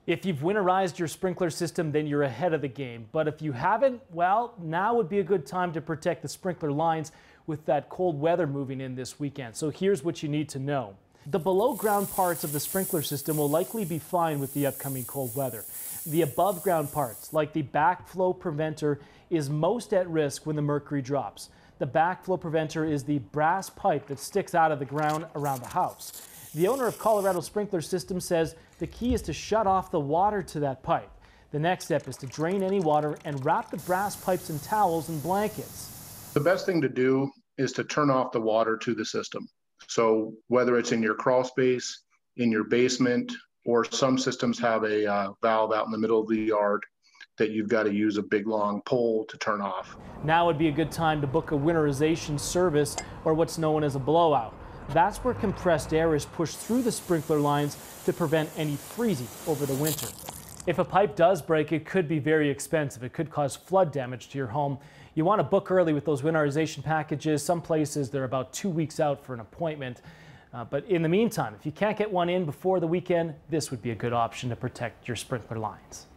If you've winterized your sprinkler system, then you're ahead of the game. But if you haven't, well, now would be a good time to protect the sprinkler lines with that cold weather moving in this weekend. So here's what you need to know. The below ground parts of the sprinkler system will likely be fine with the upcoming cold weather. The above ground parts, like the backflow preventer, is most at risk when the mercury drops. The backflow preventer is the brass pipe that sticks out of the ground around the house. The owner of Colorado Sprinkler System says the key is to shut off the water to that pipe. The next step is to drain any water and wrap the brass pipes in towels and blankets. The best thing to do is to turn off the water to the system. So whether it's in your crawl space, in your basement, or some systems have a valve out in the middle of the yard that you've got to use a big long pole to turn off. Now would be a good time to book a winterization service, or what's known as a blowout. That's where compressed air is pushed through the sprinkler lines to prevent any freezing over the winter. If a pipe does break, it could be very expensive. It could cause flood damage to your home. You want to book early with those winterization packages. Some places they're about 2 weeks out for an appointment. But in the meantime, if you can't get one in before the weekend, this would be a good option to protect your sprinkler lines.